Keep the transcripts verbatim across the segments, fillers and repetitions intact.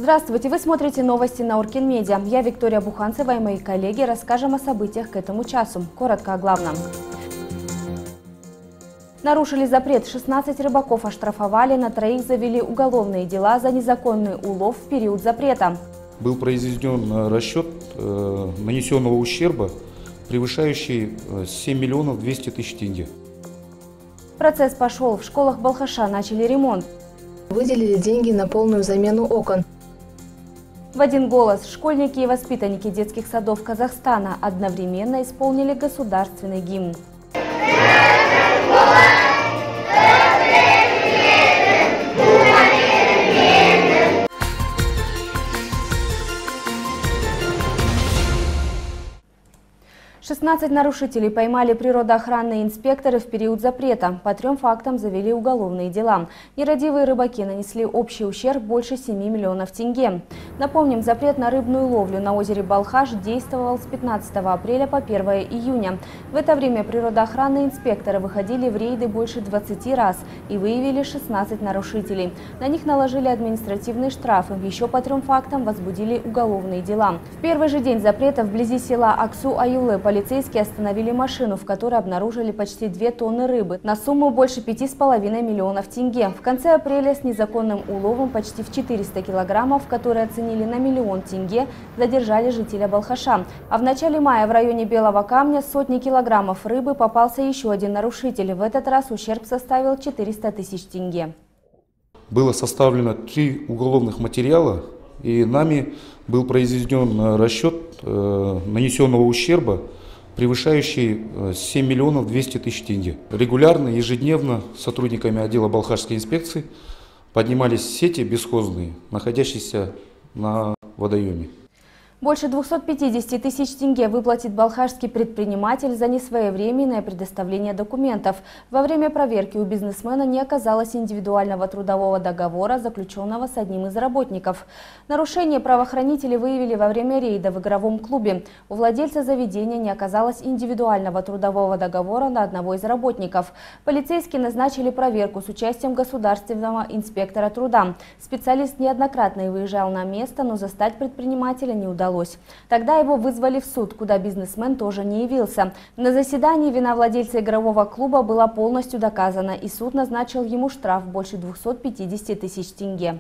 Здравствуйте! Вы смотрите новости на Уркин Медиа. Я Виктория Буханцева и мои коллеги расскажем о событиях к этому часу. Коротко о главном. Нарушили запрет. шестнадцать рыбаков оштрафовали, на троих завели уголовные дела за незаконный улов в период запрета. Был произведен расчет э, нанесенного ущерба, превышающий семь миллионов двести тысяч тенге. Процесс пошел. В школах Балхаша начали ремонт. Выделили деньги на полную замену окон. В один голос школьники и воспитанники детских садов Казахстана одновременно исполнили государственный гимн. шестнадцать нарушителей поймали природоохранные инспекторы в период запрета. По трем фактам завели уголовные дела. Нерадивые рыбаки нанесли общий ущерб больше семи миллионов тенге. Напомним, запрет на рыбную ловлю на озере Балхаш действовал с пятнадцатого апреля по первое июня. В это время природоохранные инспекторы выходили в рейды больше двадцати раз и выявили шестнадцать нарушителей. На них наложили административные штрафы. Еще по трем фактам возбудили уголовные дела. В первый же день запрета вблизи села Аксу-Аюлы полицейские остановили машину, в которой обнаружили почти две тонны рыбы на сумму больше пяти с половиной миллионов тенге. В конце апреля с незаконным уловом почти в четыреста килограммов, которые оценили на миллион тенге, задержали жителя Балхаша. А в начале мая в районе Белого Камня сотни килограммов рыбы попался еще один нарушитель. В этот раз ущерб составил четыреста тысяч тенге. Было составлено три уголовных материала, и нами был произведен расчет э, нанесенного ущерба, превышающий семь миллионов двести тысяч тенге. Регулярно, ежедневно сотрудниками отдела Балхашской инспекции поднимались сети бесхозные, находящиеся на водоеме. Больше двухсот пятидесяти тысяч тенге выплатит балхашский предприниматель за несвоевременное предоставление документов. Во время проверки у бизнесмена не оказалось индивидуального трудового договора, заключенного с одним из работников. Нарушение правоохранители выявили во время рейда в игровом клубе. У владельца заведения не оказалось индивидуального трудового договора на одного из работников. Полицейские назначили проверку с участием государственного инспектора труда. Специалист неоднократно выезжал на место, но застать предпринимателя не удалось. Тогда его вызвали в суд, куда бизнесмен тоже не явился. На заседании вина владельца игрового клуба была полностью доказана, и суд назначил ему штраф больше двухсот пятидесяти тысяч тенге.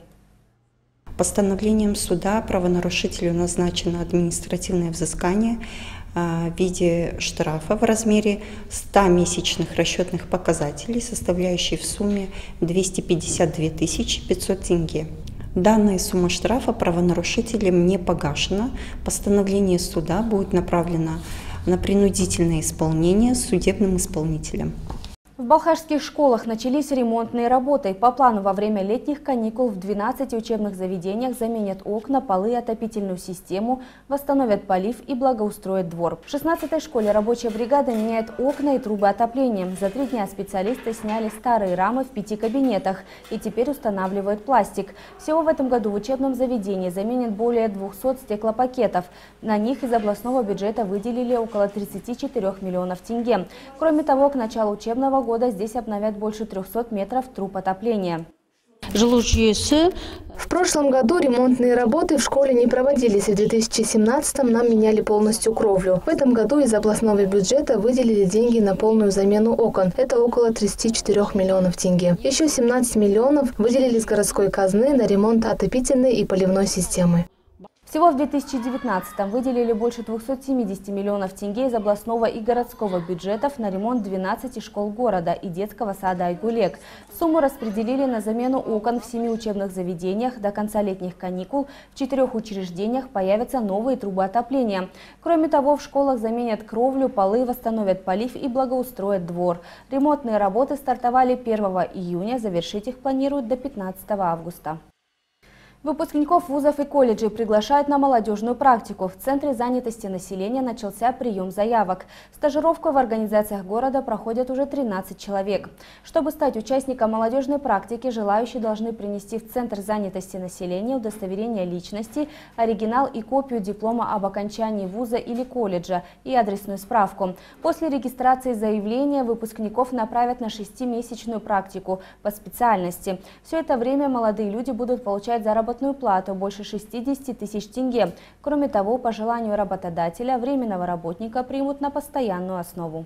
Постановлением суда правонарушителю назначено административное взыскание в виде штрафа в размере ста месячных расчетных показателей, составляющей в сумме двести пятьдесят две тысячи пятьсот тенге. Данная сумма штрафа правонарушителем не погашена. Постановление суда будет направлено на принудительное исполнение судебным исполнителем. В балхашских школах начались ремонтные работы. По плану во время летних каникул в двенадцати учебных заведениях заменят окна, полы, отопительную систему, восстановят полив и благоустроят двор. В шестнадцатой школе рабочая бригада меняет окна и трубы отопления. За три дня специалисты сняли старые рамы в пяти кабинетах и теперь устанавливают пластик. Всего в этом году в учебном заведении заменят более двухсот стеклопакетов. На них из областного бюджета выделили около тридцати четырёх миллионов тенге. Кроме того, к началу учебного года здесь обновят больше трёхсот метров труб отопления. В прошлом году ремонтные работы в школе не проводились. В две тысячи семнадцатом нам меняли полностью кровлю. В этом году из областного бюджета выделили деньги на полную замену окон. Это около тридцати четырёх миллионов тенге. Еще семнадцать миллионов выделили с городской казны на ремонт отопительной и поливной системы. Всего в две тысячи девятнадцатом выделили больше двухсот семидесяти миллионов тенге из областного и городского бюджетов на ремонт двенадцати школ города и детского сада Айгулек. Сумму распределили на замену окон в семи учебных заведениях. До конца летних каникул в четырех учреждениях появятся новые трубы отопления. Кроме того, в школах заменят кровлю, полы, восстановят полив и благоустроят двор. Ремонтные работы стартовали первого июня, завершить их планируют до пятнадцатого августа. Выпускников вузов и колледжей приглашают на молодежную практику. В Центре занятости населения начался прием заявок. Стажировку в организациях города проходят уже тринадцать человек. Чтобы стать участником молодежной практики, желающие должны принести в Центр занятости населения удостоверение личности, оригинал и копию диплома об окончании вуза или колледжа и адресную справку. После регистрации заявления выпускников направят на шестимесячную практику по специальности. Все это время молодые люди будут получать заработную заработную плату больше шестидесяти тысяч тенге. Кроме того, по желанию работодателя временного работника примут на постоянную основу.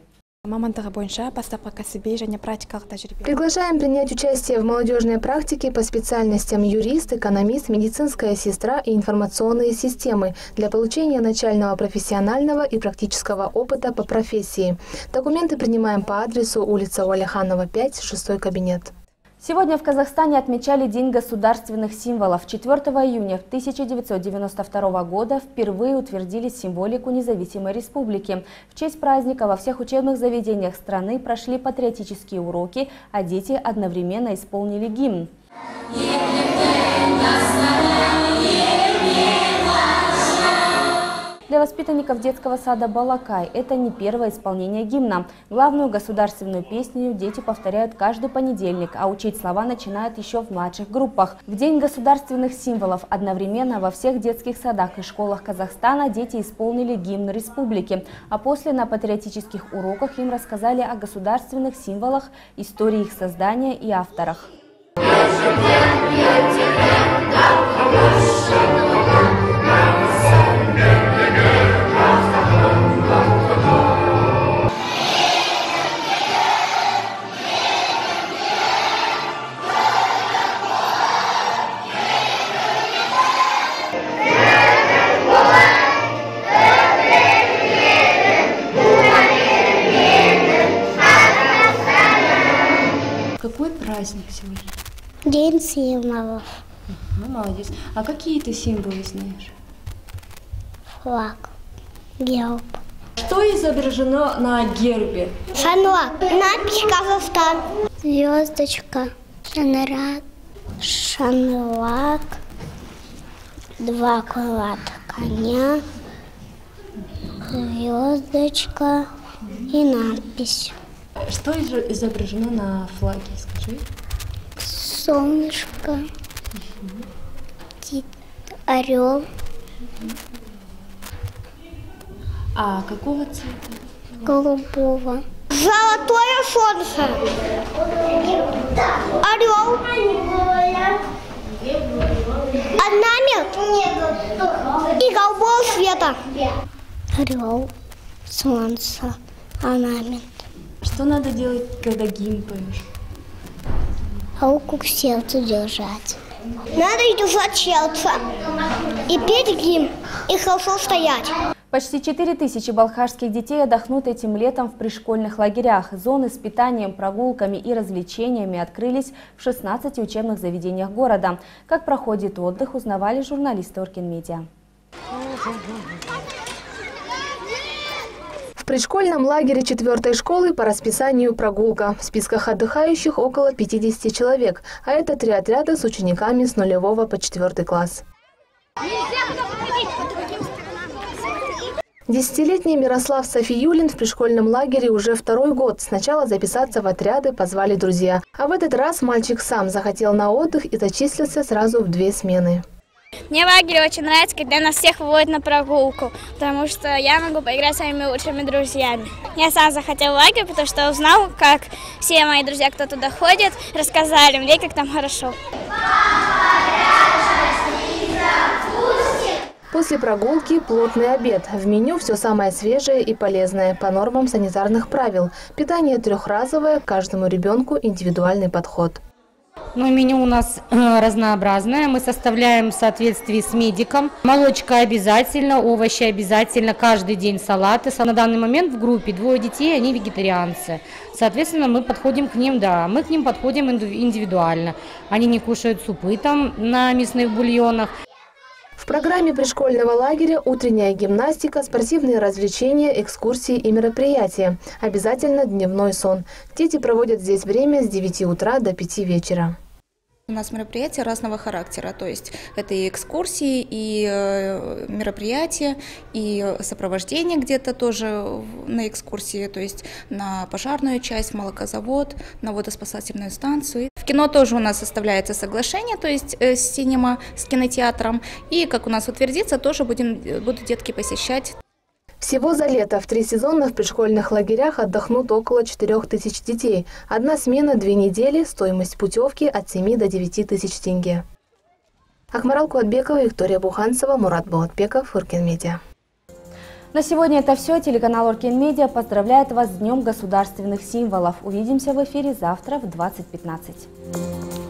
Приглашаем принять участие в молодежной практике по специальностям юрист, экономист, медицинская сестра и информационные системы для получения начального профессионального и практического опыта по профессии. Документы принимаем по адресу улица Уалиханова, пять, шестой кабинет. Сегодня в Казахстане отмечали День государственных символов. четвёртого июня тысяча девятьсот девяносто второго года впервые утвердили символику независимой республики. В честь праздника во всех учебных заведениях страны прошли патриотические уроки, а дети одновременно исполнили гимн. Для воспитанников детского сада «Балакай» это не первое исполнение гимна. Главную государственную песню дети повторяют каждый понедельник, а учить слова начинают еще в младших группах. В День государственных символов одновременно во всех детских садах и школах Казахстана дети исполнили гимн республики, а после на патриотических уроках им рассказали о государственных символах, истории их создания и авторах. Какой праздник сегодня? День символов. Ну, молодец. А какие ты символы знаешь? Флаг. Герб. Что изображено на гербе? Шанлак. Надпись Казахстан. Звездочка. Шанрак. Шанлак. Два крылата коня. Звездочка и надпись. Что изображено на флаге, скажи? Солнышко. Орел. А какого цвета? Голубого. Золотое солнце. Орел. Орнамент. И голубого цвета. Орел. Солнце. Орнамент. Что надо делать, когда гимн поешь? Руку к сердцу держать. Надо держать сердце. И петь гимн. И хорошо стоять. Почти четыре тысячи балхашских детей отдохнут этим летом в пришкольных лагерях. Зоны с питанием, прогулками и развлечениями открылись в шестнадцати учебных заведениях города. Как проходит отдых, узнавали журналисты Оркинмедиа. В пришкольном лагере четвертой школы по расписанию прогулка. В списках отдыхающих около пятидесяти человек, а это три отряда с учениками с нулевого по четвертый класс. Десятилетний Мирослав Софиюлин в пришкольном лагере уже второй год. Сначала записаться в отряды позвали друзья. А в этот раз мальчик сам захотел на отдых и зачислился сразу в две смены. Мне в лагере очень нравится, когда нас всех выводят на прогулку, потому что я могу поиграть с своими лучшими друзьями. Я сам захотел в лагерь, потому что узнал, как все мои друзья, кто туда ходит, рассказали мне, как там хорошо. После прогулки плотный обед. В меню все самое свежее и полезное по нормам санитарных правил. Питание трехразовое, каждому ребенку индивидуальный подход. Ну, меню у нас э, разнообразное. Мы составляем в соответствии с медиком. Молочка обязательно, овощи обязательно, каждый день салаты. На данный момент в группе двое детей, они вегетарианцы. Соответственно, мы подходим к ним, да, мы к ним подходим индивидуально. Они не кушают супы там на мясных бульонах. В программе пришкольного лагеря утренняя гимнастика, спортивные развлечения, экскурсии и мероприятия. Обязательно дневной сон. Дети проводят здесь время с девяти утра до пяти вечера. У нас мероприятия разного характера, то есть это и экскурсии, и мероприятия, и сопровождение где-то тоже на экскурсии, то есть на пожарную часть, молокозавод, на водоспасательную станцию. В кино тоже у нас составляется соглашение, то есть с синема, с кинотеатром, и как у нас утвердится, тоже будем, будут детки посещать. Всего за лето в три сезона в пришкольных лагерях отдохнут около четырёх тысяч детей. Одна смена – две недели, стоимость путевки от семи до девяти тысяч тенге. Акмарал Куатбекова, Виктория Буханцева, Мурат Булатбеков, Уркин Медиа. На сегодня это все. Телеканал Уркин Медиа поздравляет вас с Днем государственных символов. Увидимся в эфире завтра в двадцать пятнадцать.